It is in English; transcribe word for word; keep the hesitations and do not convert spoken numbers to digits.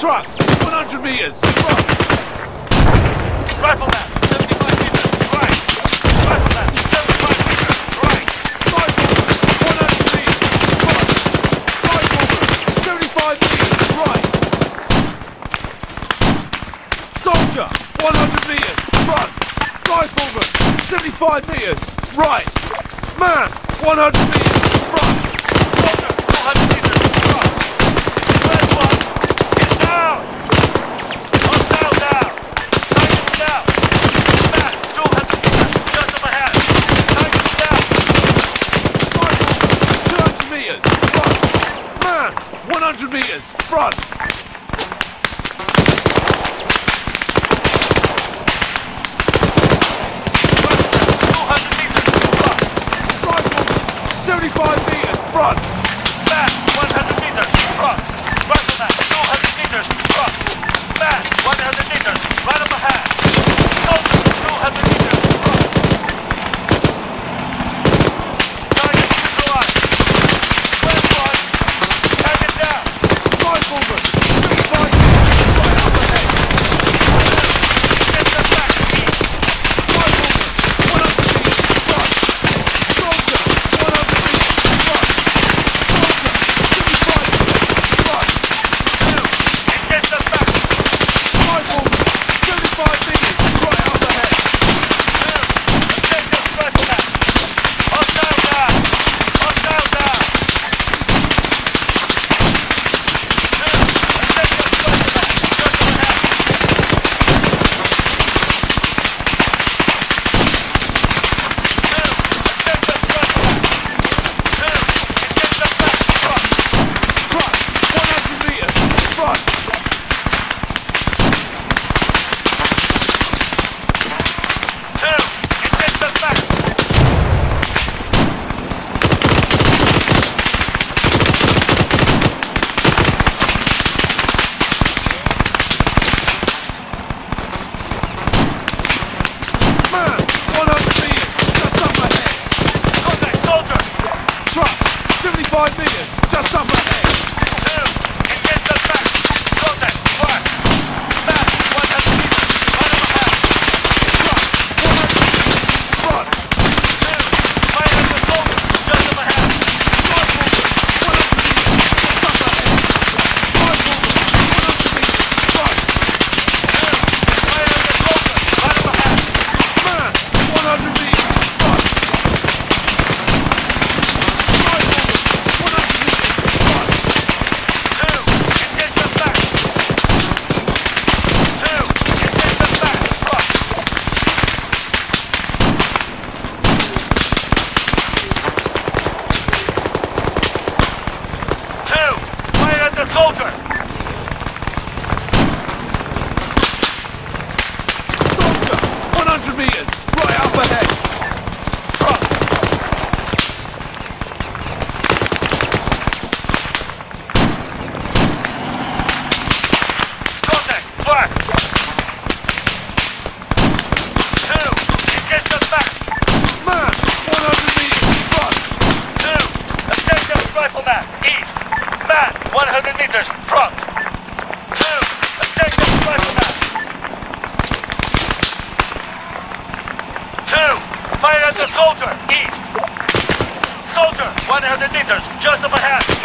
Truck, one hundred meters, front. Rifleman, seventy-five meters, right. Rifleman, seventy-five meters, right. Rifleman, one hundred meters, front. Rifleman, seventy-five meters, right. Soldier, one hundred meters, front. Rifleman, seventy-five meters, right. Man, one hundred meters, front. Soldier, two hundred meters, front. Red one, is down. Hostile down. Target down. Back, two hundred meters, just up ahead. Target down. Rifleman, two hundred meters, front. Man, one hundred meters, front. seventy-five meters, front! Back, one hundred meters, front! Rifleman, two hundred meters, front! Back, one hundred meters, right up ahead! Soldier, two hundred meters, front! Target neutralized! Red one, target down! Rifleman, seventy-five meters, right up ahead! Get them back, east! Rifleman, one hundred meters, front! Soldier, one hundred meters, front! Soldier, seventy-five meters, front! Get them back! Rifleman, seventy-five meters, right up ahead! Take this rifleman! Hostile down! Hostile down! Take this rifleman! Just ahead! Truck, one hundred meters, front! Man, one hundred meters, just up ahead! Truck, seventy-five meters, just up ahead! Truck, one hundred meters, front! Rifleman, one hundred meters, just up ahead! Rifleman, one hundred meters, front! Man, one hundred meters, front! Rifleman, one hundred meters, front! Soldier! Soldier, one hundred meters, right up ahead! Contact! Fire! Two! Engage the back! Man, one hundred meters, front! Two! Attack the rifleman! East! Man! one hundred meters! Front! Two! Attack the rifleman! Two! Fire at the soldier! East! Soldier! one hundred meters! Just up ahead!